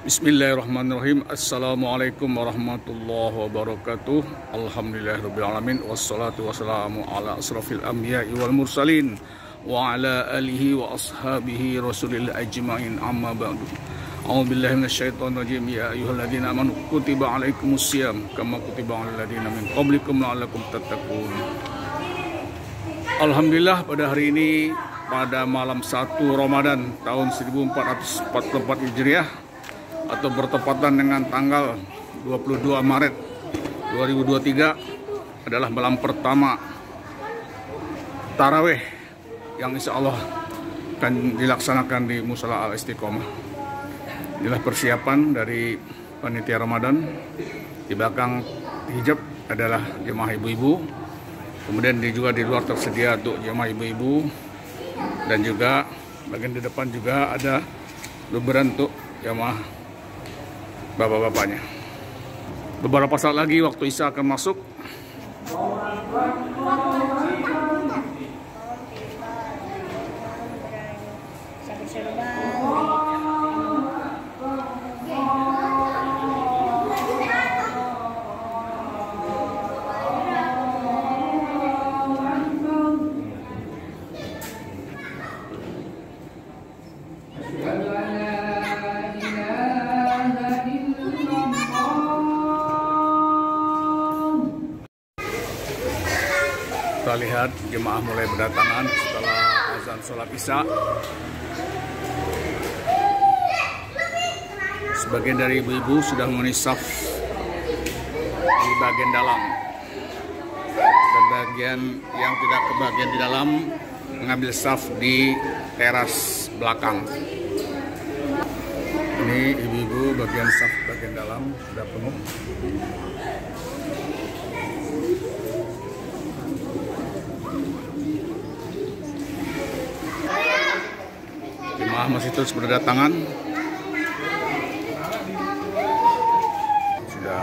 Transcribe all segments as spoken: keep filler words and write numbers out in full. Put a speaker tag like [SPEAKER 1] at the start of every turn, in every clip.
[SPEAKER 1] Bismillahirrahmanirrahim. Assalamualaikum warahmatullahi wabarakatuh. Alhamdulillahirrabbilalamin. Wassalatu wassalamu ala asrafil anbiya'i wal mursalin wa ala alihi wa ashabihi rasulil ajma'in, amma ba'du. A'udzubillahi minasyaitonir rajim. Ya ayyuhalladzina amanu kutiba alaikumus syiyam kama kutiba alal ladzina min qablikum la'allakum tattaqun. Alhamdulillah, pada hari ini, pada malam satu Ramadan tahun seribu empat ratus empat puluh empat Hijriah atau bertepatan dengan tanggal dua puluh dua Maret dua ribu dua puluh tiga adalah malam pertama taraweh yang insya Allah akan dilaksanakan di Mushola Al Istiqomah. Inilah persiapan dari panitia Ramadan. Di belakang hijab adalah jemaah ibu-ibu, kemudian juga di luar tersedia untuk jemaah ibu-ibu, dan juga bagian di depan juga ada beberapa untuk jemaah bapak-bapaknya. Beberapa saat lagi waktu Isya akan masuk. Kita lihat jemaah mulai berdatangan setelah azan sholat Isya. Sebagian dari ibu-ibu sudah memenuhi saf di bagian dalam, dan bagian yang tidak kebagian di dalam mengambil saf di teras belakang. Ini ibu-ibu bagian saf bagian dalam sudah penuh. Jemaah masih terus berdatangan. Sudah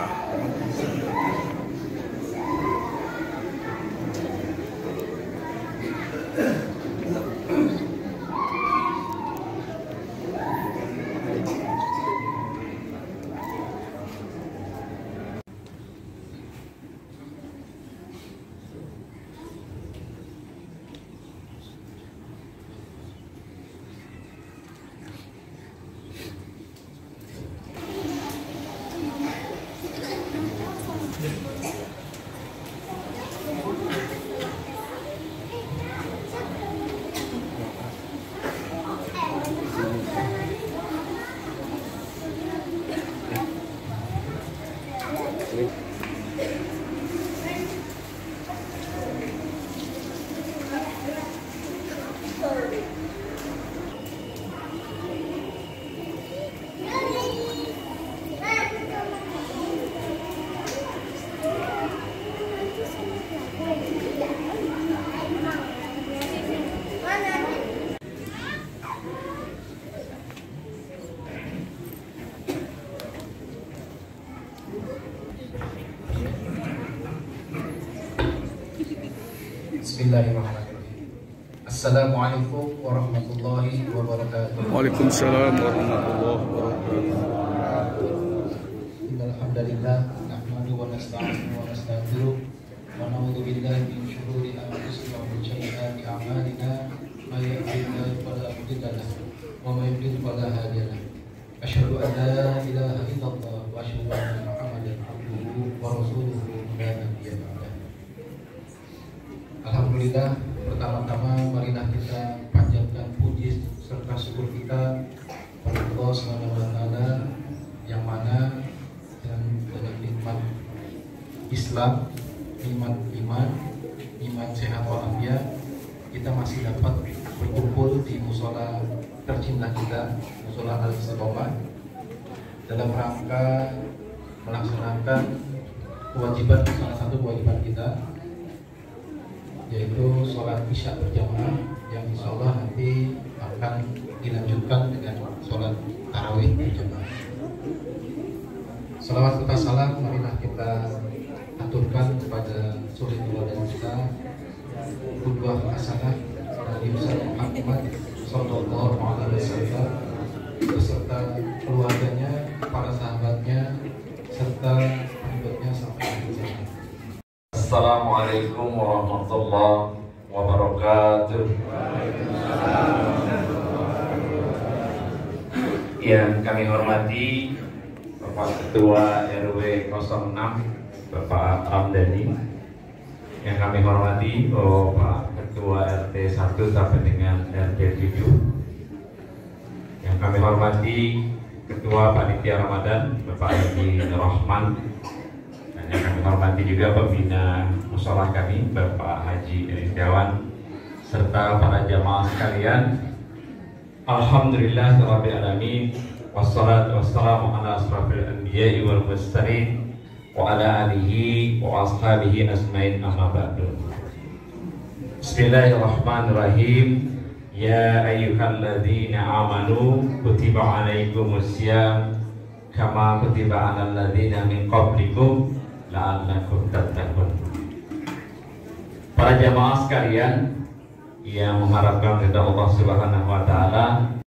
[SPEAKER 2] Bismillahirrahmanirrahim. Assalamualaikum warahmatullahi wabarakatuh.
[SPEAKER 1] Waalaikumsalam warahmatullahi wabarakatuh.
[SPEAKER 2] Innal hamdalillah nahmaduhu wa nasta'inuhu wa nastaghfiruh wa na'udzu billahi min shururi anfusina wa min sayyiati a'malina. May yahdihillahu fala mudilla lahu wa may yudlil fala hadiya lahu. Asyhadu an la ilaha illallah wa asyhadu anna Muhammadan abduhu wa rasuluhu la nabiyya ba'dahu. Alhamdulillah, pertama-tama marilah kita panjatkan puji serta syukur kita kepada Allah subhanahu wa taala yang mana dengan nikmat Islam, nikmat iman, nikmat sehat walafiat, kita masih dapat berkumpul di mushola tercinta kita, Mushola Al Istiqomah, dalam rangka melaksanakan kewajiban, salah satu kewajiban kita, yaitu sholat Isya berjamaah, yang insya Allah nanti akan dilanjutkan dengan sholat tarawih berjamaah. Salawat serta salam marilah kita aturkan kepada suri tauladan kita, qudwah hasanah Nabi Muhammad sallallahu alaihi wasallam beserta keluarganya,
[SPEAKER 3] Assalamualaikum warahmatullahi wabarakatuh. Yang kami hormati Bapak Ketua R W nol enam Bapak Ramdhani, yang kami hormati Bapak Ketua R T satu sampai dengan R T tujuh, yang kami hormati Ketua Panitia Ramadan Bapak Haji Rahman, dan yang kami hormati juga pembina musholah kami Bapak Haji Rizwan, serta para jamaah sekalian. Alhamdulillah rabbil alamin, wassalatu wassalamu ala asrofil anbiya'i wal mursalin wa ala alihi wa ashabihi asma'in, amma ba'du. Bismillahirrahmanirrahim. Ya ayyuhalladzina amanu kutiba alaikumusiyam kama kutiba alal ladzina min qablikum la'allakum tattaqun. Para jamaah sekalian yang mengharapkan ridha Allah Subhanahu wa taala,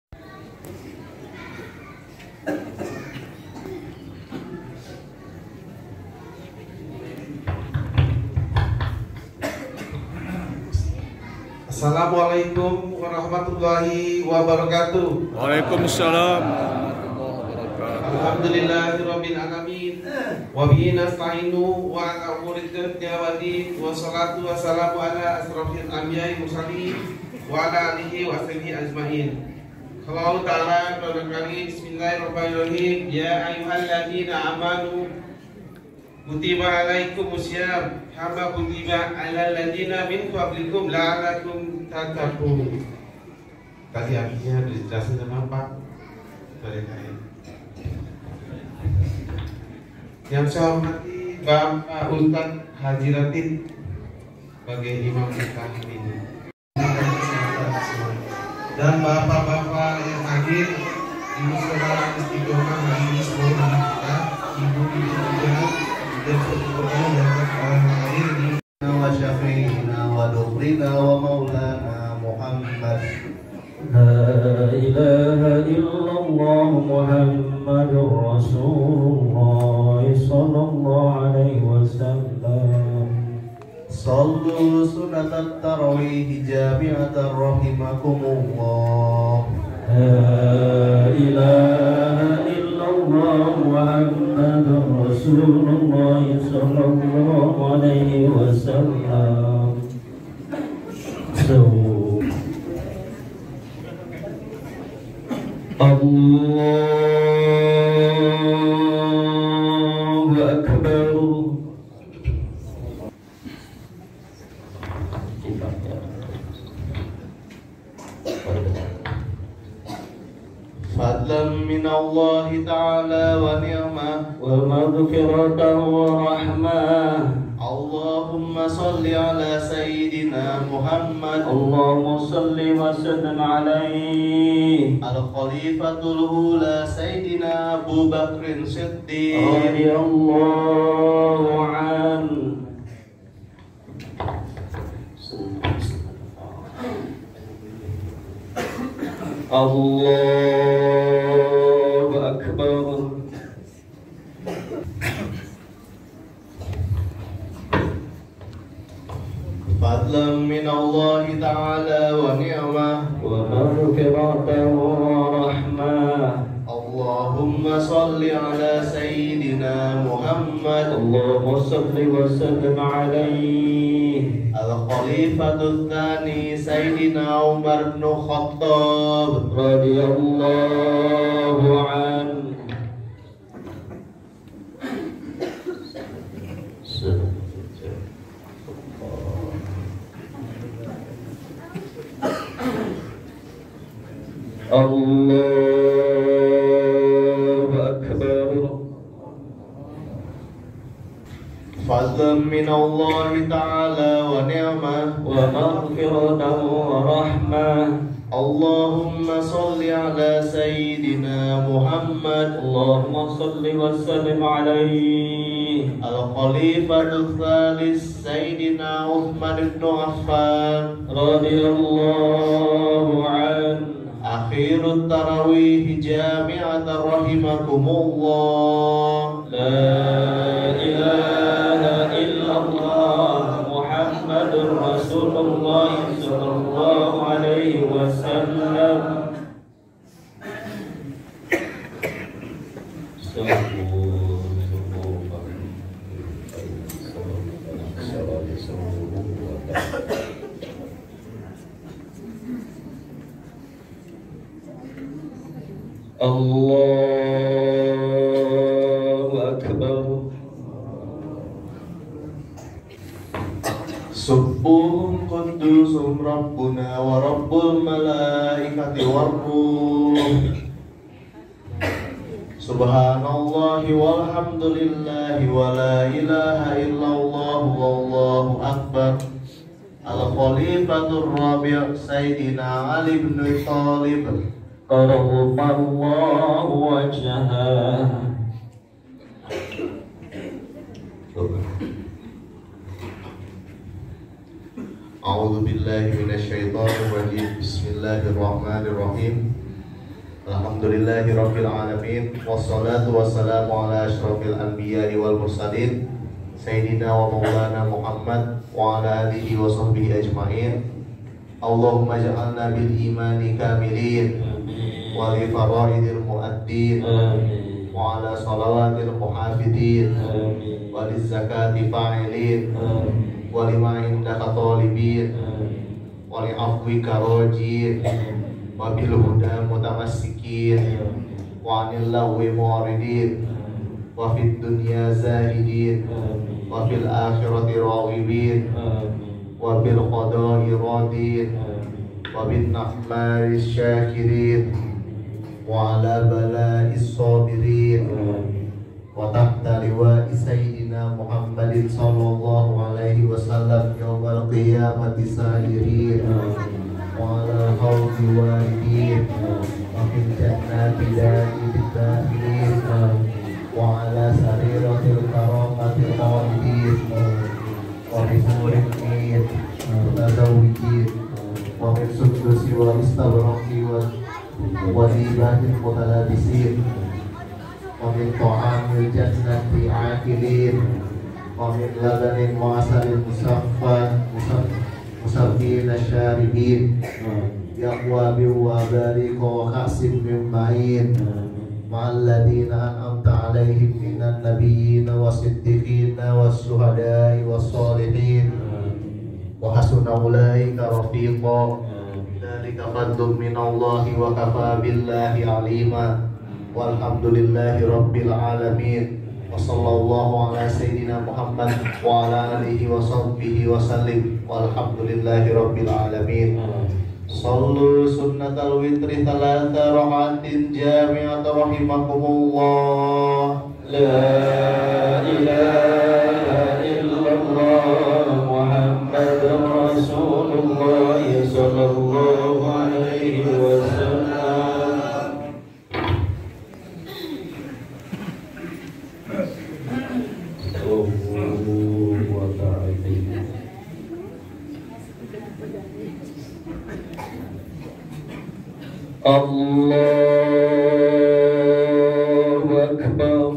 [SPEAKER 4] Assalamualaikum warahmatullahi wabarakatuh.
[SPEAKER 1] Waalaikumsalam.
[SPEAKER 4] Alhamdulillahirabbil alamin. Wa bihi nasta'inu wa ala umuri dunya waddin. Wassalatu wassalamu ala asrofil anbiya'i mursalin wa ala alihi wa sahbihi ajmain. Qala ta'ala barangkali bismillahirrahmanirrahim. Ya ayyuhalladzina amanu kutiba alaikumusiyam kama kutiba alal ladzina min qablikum la'allakum tattaqun. Tadi artinya dijelasin sama Pak dari saya. Yang saya hormati Bapak Ustadz Haji Latif sebagai imam kita hari ini, dan bapak-bapak yang hadir di mushola Istiqomah hari ini, semoga kita ibu-ibu juga dan semuanya yang hadir di wa syafi'ina wa dukrina wa maulana Muhammad.
[SPEAKER 5] La ilaha illallah Muhammadur Rasulullah sallallahu alaihi wasallam.
[SPEAKER 4] Sallu sunatat tarawih jami'atan rahimakumullah.
[SPEAKER 5] La ilaha illallah Muhammadur Rasulullah sallallahu alaihi wasallam. So Allahu Akbar.
[SPEAKER 4] Fadlan min Allah ta'ala wa ni'mah
[SPEAKER 5] wa maghfiratan wa rahmah.
[SPEAKER 4] Allahumma salli ala Sayyidina Muhammad.
[SPEAKER 5] Allahumma salli wa sallim alaihi.
[SPEAKER 4] Al-Khalifatul Ula Sayyidina Abu Bakrin Siddiq
[SPEAKER 5] radhiyallahu an. Allahu Akbar.
[SPEAKER 4] Fadlan min Allah ta'ala wa ni'mah
[SPEAKER 5] wa maghfiratan wa rahmah.
[SPEAKER 4] Allahumma salli ala Sayyidina Muhammad.
[SPEAKER 5] Allahumma salli wa sallim alaihi.
[SPEAKER 4] Al-Khalifatul Thani Sayyidina Umar bin Khattab
[SPEAKER 5] radhiyallahu an. Allahu Akbar.
[SPEAKER 4] Fadlan min Allah ta'ala wa ni'mah
[SPEAKER 5] wa maghfiratan wa rahmah.
[SPEAKER 4] Allahumma salli ala Sayyidina Muhammad.
[SPEAKER 5] Allahumma salli wa sallim alaihi.
[SPEAKER 4] Al-Khalifatul Thalith Sayyidina Uthman bin Affan
[SPEAKER 5] radhiyallahu an.
[SPEAKER 4] Akhirut tarawih jami'atan rahimakumullah.
[SPEAKER 5] La ilaha illallah Allahu Akbar.
[SPEAKER 6] Subuhun Qudusum Rabbuna wa Rabbul Malaikati Warruh. Subhanallahi walhamdulillahi wa la ilaha illallah wallahu akbar. Al-Khalifatur Rabi' Sayyidina Ali bin Thalib
[SPEAKER 5] Qarraballahu wajhah.
[SPEAKER 6] A'udzu billahi minasy syaithanir rajim. Bismillahirrahmanirrahim. Alhamdulillahi rabbil alamin. Wassalatu wassalamu ala asyrafil anbiya'i wal mursalin Sayyidina wa maulana Muhammad wa ala alihi wa sahbihi ajma'in. Allahumma ja'alna bil imani kamilin wa li faraidil mu'addin wa ala salawatil muhafidin wa li zakati fa'ilin wa li ma'indaka talibin wa li afwika rajin wa bil huda mutamassikin wa anil lawi mu'ridin wa fid dunya zahidin wa fil akhirati raghibin wa bil qada'i radin wa bin nahmari syakirin wa ala bala'is sabirin wa tahta liwa'i sayyidina Muhammadin sallallahu alaihi wasallam yawmal qiyamati sa'irin wa ala hawdi walidin wa fil jannati dakhilin wa ala sariratil karamatil khalidin wa bi hurin min mutazawwijin wa min sudusi wa istabraqi wa wadibatil mutalabisin wa min ta'amil jannati akilin wa min labanin mu'asalin musaffan musaffin syaribin yaqwa biwa barika wa khasim min ma'in ma'alladina an'amta alaihim minan nabiyyin wa siddiqina wa syuhada'i wa salihin wa hasuna ulaika rafiqa. Dzalika fadlun minallahi wa kafa billahi alima. Walhamdulillahi rabbil alamin. Wa sallallahu ala sayyidina Muhammad wa ala alihi wa sahbihi wa sallim. Walhamdulillahi rabbil alamin. Sallu sunnatal witri thalatha raka'atin jami'at rahimakumullah.
[SPEAKER 5] La ilaha illallah Muhammadur Rasulullah sallallahu alaihi wasallam. Allahu Akbar.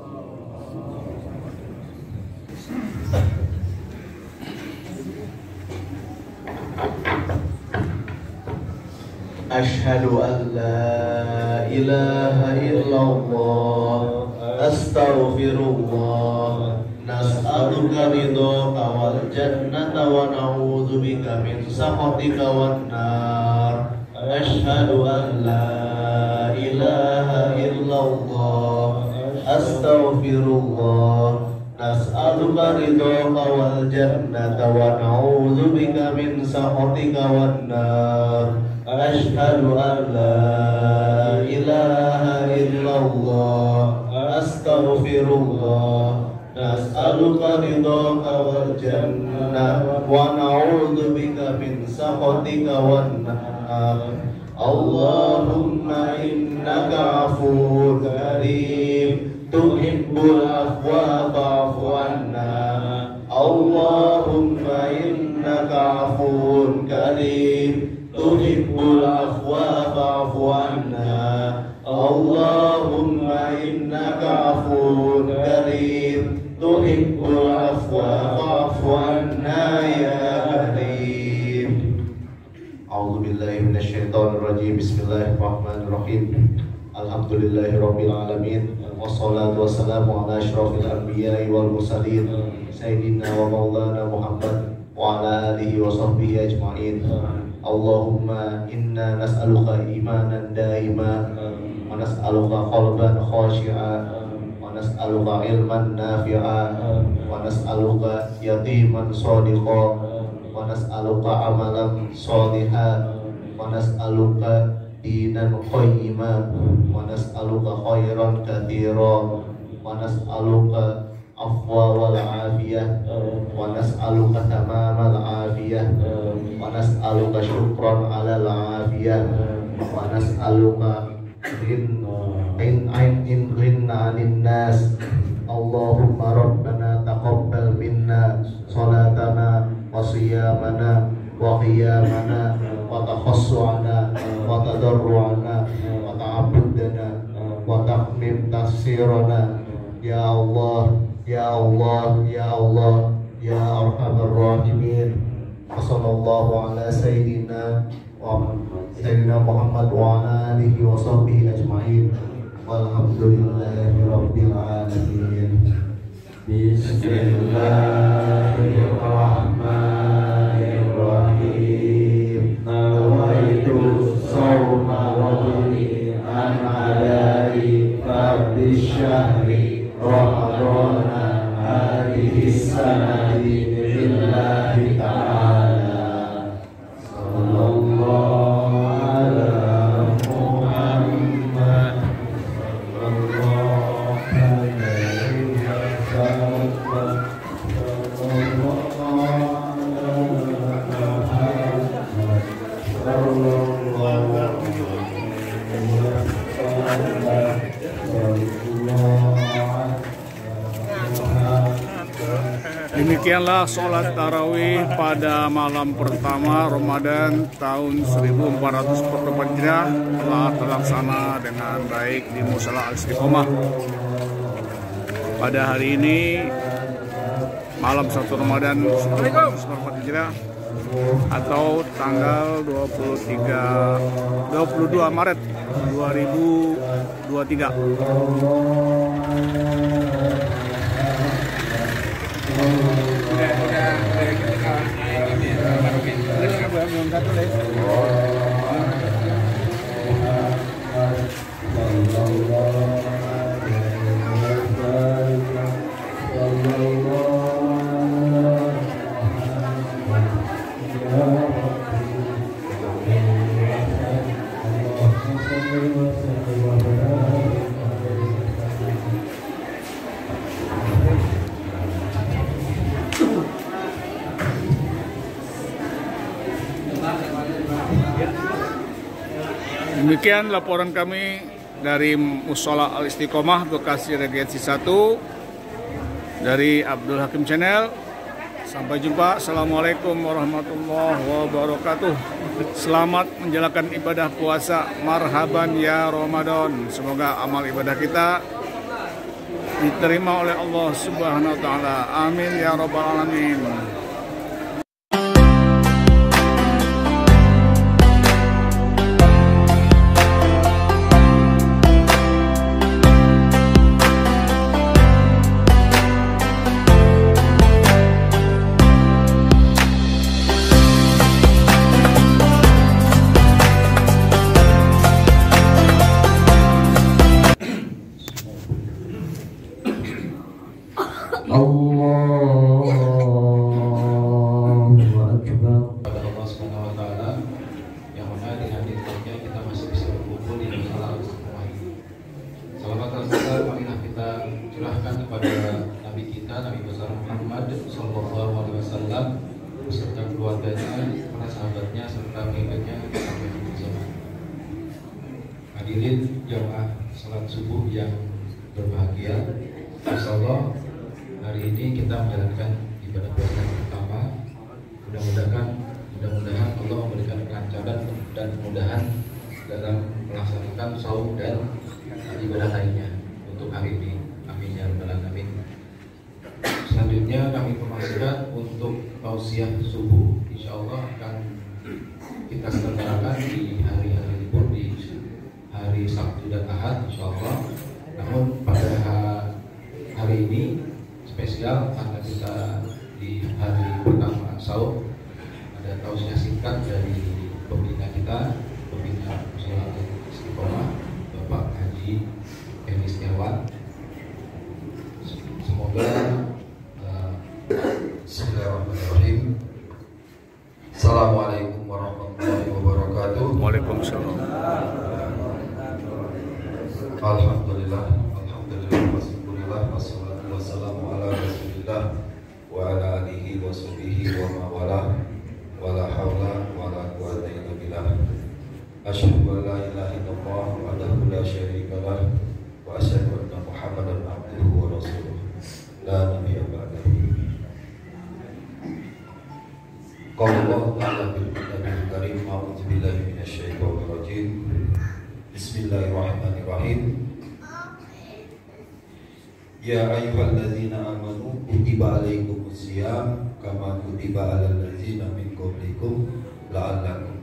[SPEAKER 6] Ashhadu an la ilaha illallah astaghfirullah nas'aluka ridhaka wal jannata wa na'udzu bika min sakhatika wan nar. Ashhadu an la ilaha illallah astaghfirullah nas'aluka ridhaka wal jannata wa na'udzu bika min sakhatika wan nar. Ashhadu an la ilaha illallah astaghfirullah nas'aluka ridhaka wal jannah wa na'udzu bika min sakhatika wan nar. Allahumma innaka afuwwun karim tuhibbul afwa fa'fu anna. Allahumma innaka afuwwun karim tuhibbul afwa fa'fu anna. Allahumma innaka afuwwun karim tuhibbul afwa fa'fu anna ya karim. A'udzu billahi minasyaitonir rajim. Bismillahirrahmanirrahim. Alhamdulillah Alhamdulillahirabbil alamin. Wassalatu wassalamu ala asyrafil anbiya'i wal mursalin sayyidina wa maulana Muhammad wa ala alihi wa sahbihi ajma'in. Allahumma inna nas'aluka imanan daima wa nas'aluka qalban khashi'a wa nas'aluka ilman nafi'a wa nas'aluka yatiman shadiqa wa nas'aluka amalan shalihan wa nas'aluka dinan qayyima wa nas'aluka khairan katsira wa nas'aluka afwa wal afiyah wa nas'aluka tamamal afiyah wa nas'aluka syukran alal afiyah wa nas'aluka in in in rinna lin nas. Allahumma rabbana taqabbal minna salatana wa siyamana wa qiyamana wa takhassu'ana wa tadarru'ana wa ta'abbudana wa taqmim tafsirana. Ya Allah, ya Allah, ya Allah, ya arhamar rahimin. Wassallallahu ala sayyidina wa sayyidina Muhammad wa ala alihi wa sahbihi ajma'in. Walhamdulillahi rabbil alamin. Bismillahirrahmanirrahim. Nawaitu sawma rabbi an adai fardhi syahri Ramadana hadhihi sanati billahi ta'ala. Sallallahu ala Muhammad sallallahu alaihi wasallam.
[SPEAKER 1] Demikianlah sholat tarawih pada malam pertama Ramadan tahun seribu empat ratus empat puluh empat Hijriah telah terlaksana dengan baik di Mushola Al-Istiqomah. Pada hari ini malam satu Ramadan seribu empat ratus empat puluh empat Hijriah atau tanggal dua puluh tiga dua puluh dua Maret dua ribu dua puluh tiga. Demikian laporan kami dari Mushola Al-Istiqomah Bekasi Regensi satu dari Abdul Hakim Channel. Sampai jumpa. Assalamualaikum warahmatullahi wabarakatuh. Selamat menjalankan ibadah puasa. Marhaban ya Ramadan. Semoga amal ibadah kita diterima oleh Allah Subhanahu wa taala. Amin ya rabbal alamin.
[SPEAKER 2] curahkan kepada Nabi kita, Nabi besar Muhammad Sallallahu Alaihi Wasallam beserta keluarganya, para sahabatnya, serta pengikutnya sampai akhir zaman. Hadirin jamaah salat subuh yang berbahagia, insyaallah hari ini kita menjalankan ibadah puasa pertama. Mudah-mudahan, mudah-mudahan Allah memberikan kelancaran dan kemudahan dalam melaksanakan saum dan ibadah lainnya untuk hari ini. Amin ya rabbal alamin. Selanjutnya kami informasikan untuk tausiah subuh, insya Allah akan kita selenggarakan di hari-hari libur di hari hari Sabtu dan Ahad insya Allah. Namun pada hari ini spesial karena kita di hari pertama Saum, ada tausiah singkat dari pembina kita, pembina Mushola Al-Istiqomah, Bapak Haji Eni Setiawan. Semoga uh, Bismillahirrahmanirrahim. Assalamualaikum warahmatullahi wabarakatuh.
[SPEAKER 1] Waalaikumsalam.
[SPEAKER 2] Alhamdulillah, alhamdulillah, wassalatu wassalatu wassalamu ala Rasulillah wa ala alihi wa sahbihi wa mawala wa la hawla wa la quwwata illa billah. Asyhadu an la ilaha illallah wahdahu la syarika lah wa asyhadu anna Muhammadan abduhu wa rasuluh la nabiyya ba'dahu. Qala Allah ta'ala bil Qur'anil Karim, a'udzu billahi minasy syaithanir rajim. Bismillahirrahmanirrahim. Ya ayyuhalladzina amanu kutiba alaikumus syiyam kama kutiba alal ladzina min qablikum la'allakum